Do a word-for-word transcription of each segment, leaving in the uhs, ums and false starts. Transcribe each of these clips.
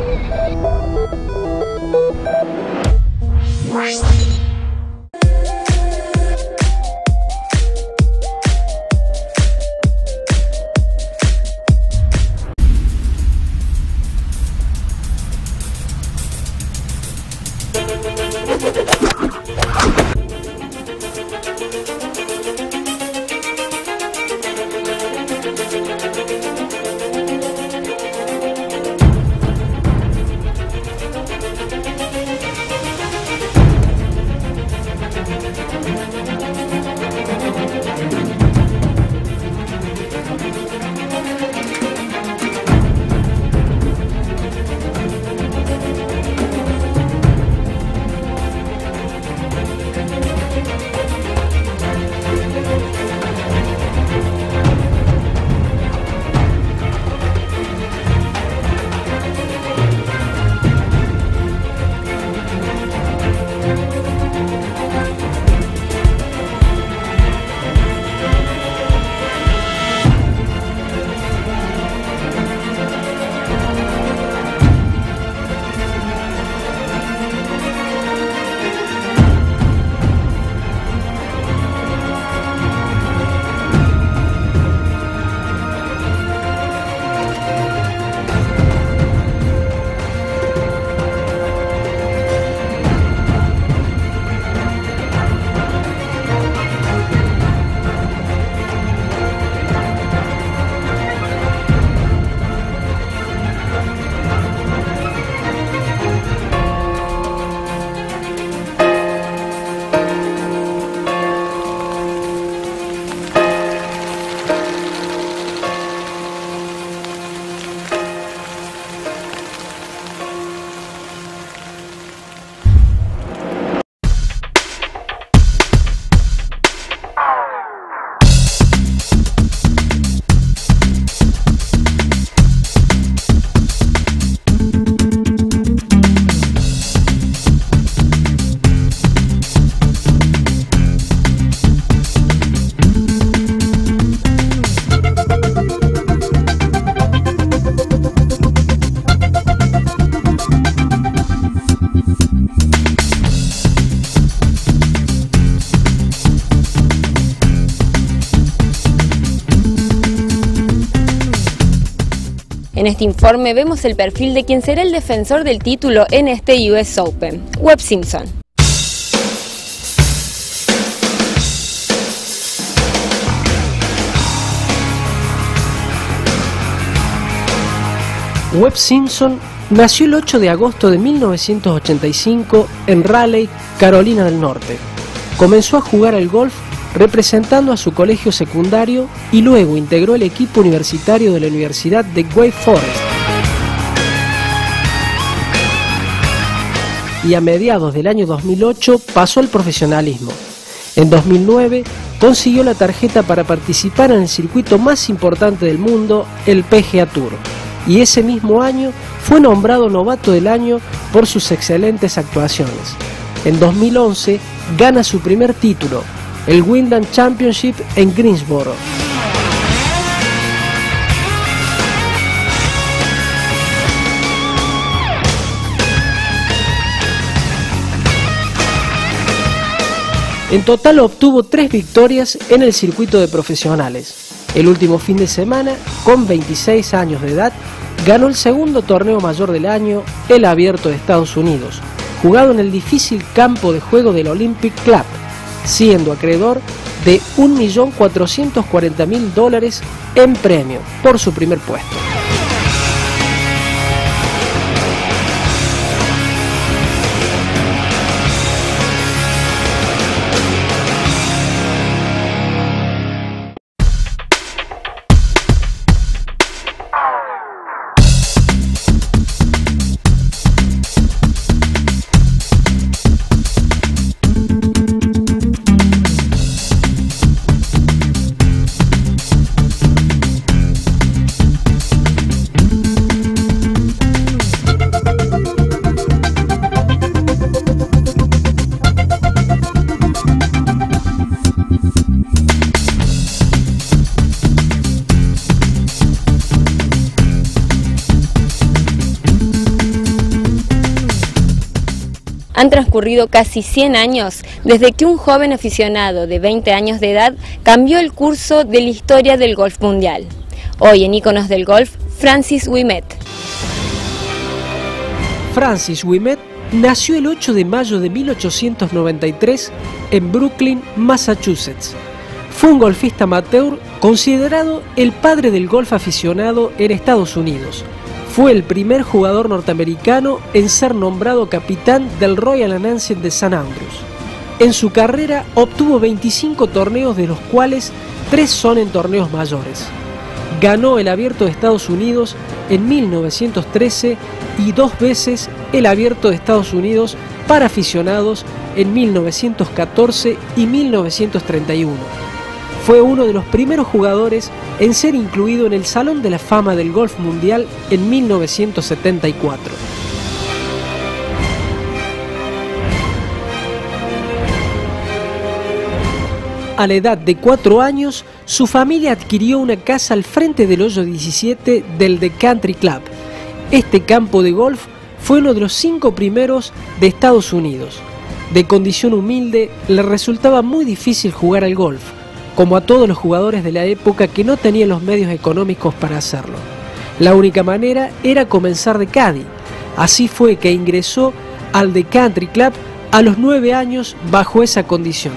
En este informe vemos el perfil de quien será el defensor del título en este U S Open, Webb Simpson. Webb Simpson nació el ocho de agosto de mil novecientos ochenta y cinco en Raleigh, Carolina del Norte. Comenzó a jugar al golf representando a su colegio secundario y luego integró el equipo universitario de la Universidad de Wake Forest. Y a mediados del año dos mil ocho pasó al profesionalismo. En dos mil nueve consiguió la tarjeta para participar en el circuito más importante del mundo, el P G A Tour. Y ese mismo año fue nombrado novato del año por sus excelentes actuaciones. En dos mil once gana su primer título, el Wyndham Championship en Greensboro. En total obtuvo tres victorias en el circuito de profesionales. El último fin de semana, con veintiséis años de edad, ganó el segundo torneo mayor del año, el Abierto de Estados Unidos, jugado en el difícil campo de juego del Olympic Club, siendo acreedor de un millón cuatrocientos cuarenta mil dólares en premio por su primer puesto. Han transcurrido casi cien años desde que un joven aficionado de veinte años de edad cambió el curso de la historia del golf mundial. Hoy en Íconos del Golf, Francis Ouimet. Francis Ouimet nació el ocho de mayo de mil ochocientos noventa y tres en Brookline, Massachusetts. Fue un golfista amateur considerado el padre del golf aficionado en Estados Unidos. Fue el primer jugador norteamericano en ser nombrado capitán del Royal Ancient de Saint Andrews. En su carrera obtuvo veinticinco torneos, de los cuales tres son en torneos mayores. Ganó el Abierto de Estados Unidos en mil novecientos trece y dos veces el Abierto de Estados Unidos para aficionados en mil novecientos catorce y mil novecientos treinta y uno. Fue uno de los primeros jugadores en ser incluido en el Salón de la Fama del Golf Mundial en mil novecientos setenta y cuatro. A la edad de cuatro años, su familia adquirió una casa al frente del hoyo diecisiete del The Country Club. Este campo de golf fue uno de los cinco primeros de Estados Unidos. De condición humilde, le resultaba muy difícil jugar al golf, como a todos los jugadores de la época que no tenían los medios económicos para hacerlo. La única manera era comenzar de caddy. Así fue que ingresó al The Country Club a los nueve años bajo esa condición.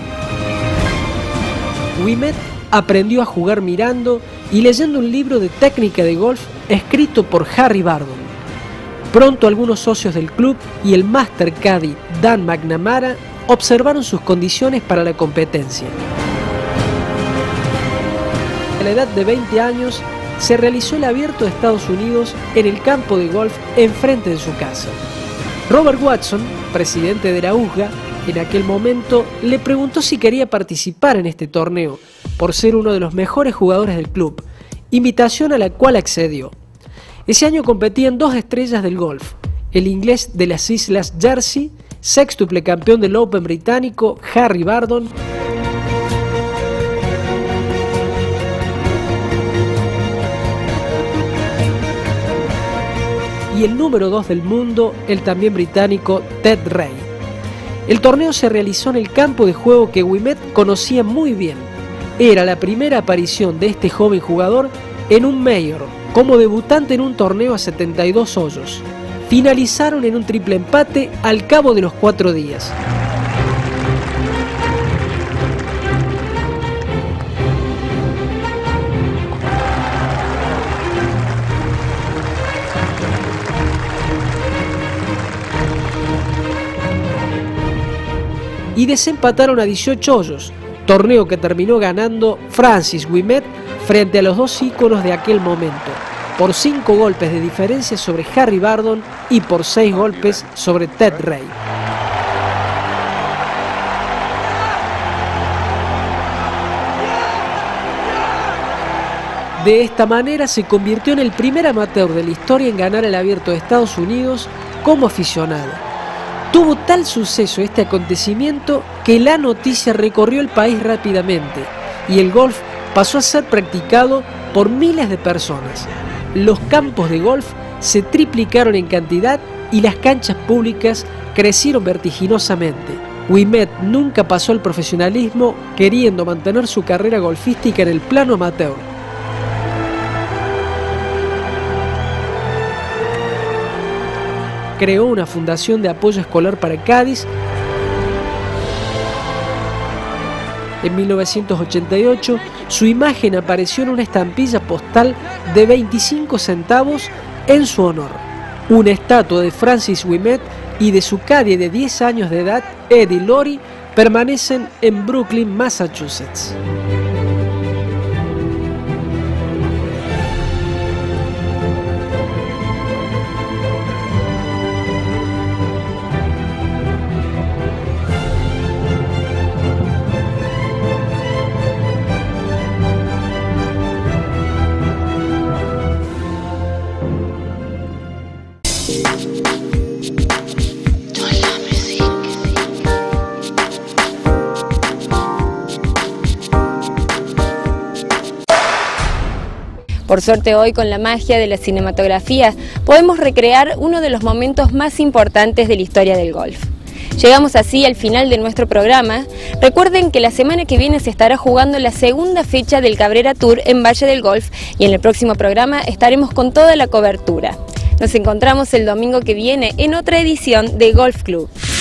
Ouimet aprendió a jugar mirando y leyendo un libro de técnica de golf escrito por Harry Vardon. Pronto algunos socios del club y el Master Caddy Dan McNamara observaron sus condiciones para la competencia. A la edad de veinte años se realizó el Abierto de Estados Unidos en el campo de golf enfrente de su casa. Robert Watson, presidente de la U S G A, en aquel momento le preguntó si quería participar en este torneo por ser uno de los mejores jugadores del club, invitación a la cual accedió. Ese año competían dos estrellas del golf, el inglés de las Islas Jersey, sextuple campeón del Open británico Harry Vardon, y el número dos del mundo, el también británico Ted Ray. El torneo se realizó en el campo de juego que Ouimet conocía muy bien. Era la primera aparición de este joven jugador en un Major, como debutante en un torneo a setenta y dos hoyos. Finalizaron en un triple empate al cabo de los cuatro días. Y desempataron a dieciocho hoyos, torneo que terminó ganando Francis Ouimet frente a los dos íconos de aquel momento, por cinco golpes de diferencia sobre Harry Vardon y por seis golpes sobre Ted Ray. De esta manera se convirtió en el primer amateur de la historia en ganar el Abierto de Estados Unidos como aficionado. Tuvo tal suceso este acontecimiento que la noticia recorrió el país rápidamente y el golf pasó a ser practicado por miles de personas. Los campos de golf se triplicaron en cantidad y las canchas públicas crecieron vertiginosamente. Ouimet nunca pasó al profesionalismo, queriendo mantener su carrera golfística en el plano amateur. Creó una fundación de apoyo escolar para caddies. En mil novecientos ochenta y ocho, su imagen apareció en una estampilla postal de veinticinco centavos en su honor. Una estatua de Francis Ouimet y de su caddy de diez años de edad, Eddie Lorry, permanecen en Brookline, Massachusetts. Por suerte hoy, con la magia de la cinematografía, podemos recrear uno de los momentos más importantes de la historia del golf. Llegamos así al final de nuestro programa. Recuerden que la semana que viene se estará jugando la segunda fecha del Cabrera Tour en Valle del Golf y en el próximo programa estaremos con toda la cobertura. Nos encontramos el domingo que viene en otra edición de Golf Club.